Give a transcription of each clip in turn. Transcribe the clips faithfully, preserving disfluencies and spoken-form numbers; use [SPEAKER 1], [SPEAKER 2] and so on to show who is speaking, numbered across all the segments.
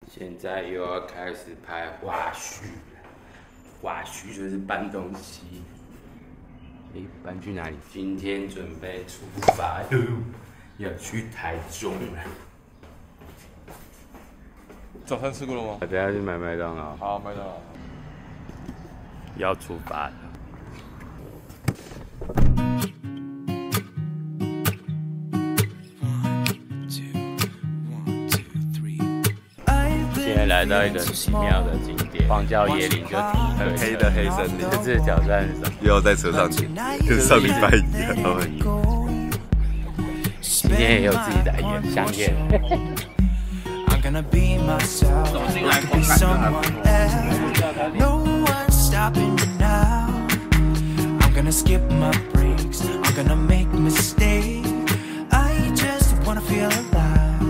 [SPEAKER 1] 现在又要开始拍花絮了，花絮就是搬东西。哎，搬去哪里？今天准备出发喽，要去台中了。
[SPEAKER 2] 早餐吃过了吗？
[SPEAKER 1] 等下去买麦当劳。
[SPEAKER 2] 好，麦当劳。
[SPEAKER 1] 要出发了。 现在来到一个奇妙的景点，荒郊野岭就挺很
[SPEAKER 2] 黑的黑森林。
[SPEAKER 1] 这次的挑战是什么？
[SPEAKER 2] 又要在车上剪，跟上礼拜一样。
[SPEAKER 1] 今天也有自己的烟香烟。走进来口感就还不错。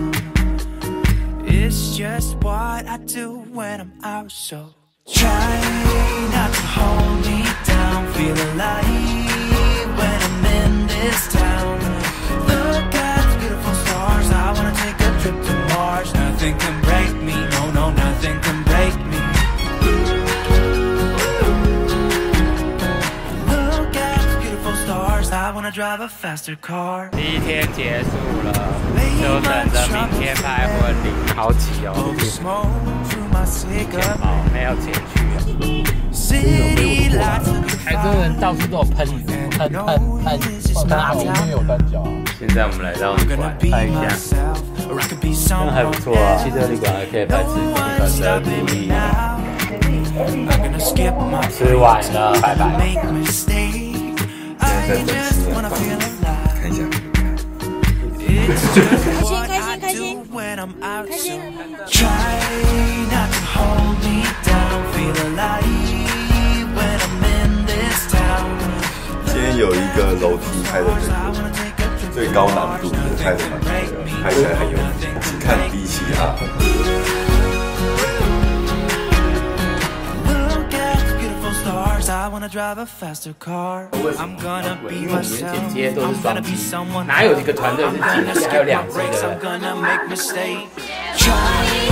[SPEAKER 3] It's just what I do when I'm out, so try not to hold me down. Feel alive when I'm in this town. Look at the beautiful stars. I wanna take a trip to Mars. Nothing can break me, no, no, nothing can break me. Look at the beautiful stars. I wanna drive a faster car.
[SPEAKER 1] 第一天结束了，就等着明天拍婚礼。好挤哦，钱包没有钱去啊！台中人到处都有喷喷喷喷，哪里都有单脚啊！现在我们来到旅馆拍一下，真的还不错啊！汽车旅馆还可以拍吃吃的不一样。吃完了，拜拜。
[SPEAKER 2] 现在在吃饭，看一下。
[SPEAKER 4] 开心开心开心开心！
[SPEAKER 2] 今天有一个楼梯拍的最最高难度的，拍的蛮快的，拍起来很有劲，只看第七哈。
[SPEAKER 3] I wanna drive a faster car. I'm gonna be
[SPEAKER 1] 因为我们剪
[SPEAKER 3] myself.
[SPEAKER 1] 接都是
[SPEAKER 3] I'm
[SPEAKER 1] 双
[SPEAKER 3] gonna be
[SPEAKER 1] 机，
[SPEAKER 3] someone.
[SPEAKER 1] 哪有一个团队是剪辑还有两机
[SPEAKER 3] I'm
[SPEAKER 1] 的？
[SPEAKER 3] gonna make mistakes. Try